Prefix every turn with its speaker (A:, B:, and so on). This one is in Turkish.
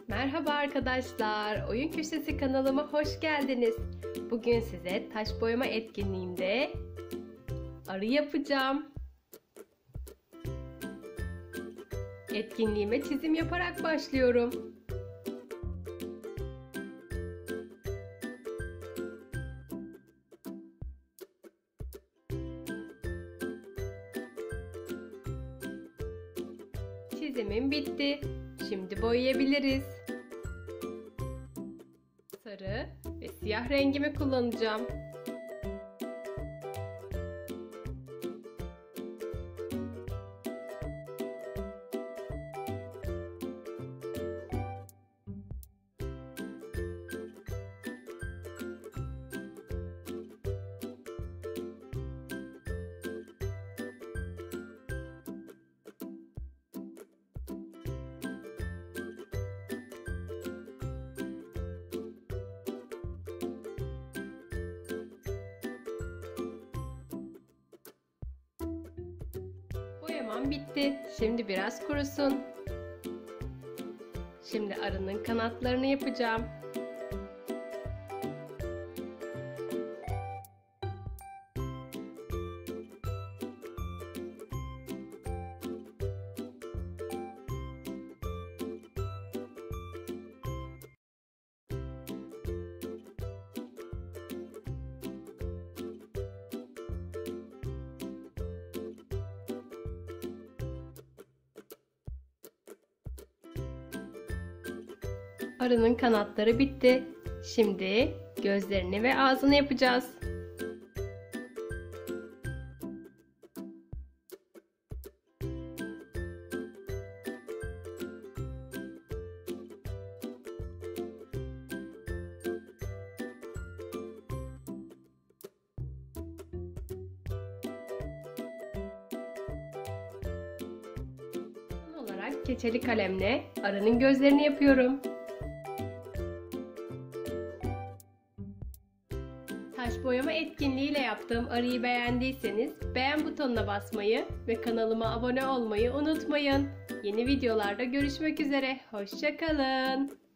A: Merhaba arkadaşlar, Oyun Köşesi kanalıma hoş geldiniz. Bugün size taş boyama etkinliğinde arı yapacağım. Etkinliğime çizim yaparak başlıyorum. Çizimim bitti. Şimdi boyayabiliriz. Sarı ve siyah rengimi kullanacağım. Boyamam bitti. Şimdi biraz kurusun. Şimdi arının kanatlarını yapacağım. Arının kanatları bitti. Şimdi gözlerini ve ağzını yapacağız. Son olarak keçeli kalemle arının gözlerini yapıyorum. Taş boyama etkinliğiyle yaptığım arıyı beğendiyseniz beğen butonuna basmayı ve kanalıma abone olmayı unutmayın. Yeni videolarda görüşmek üzere. Hoşça kalın.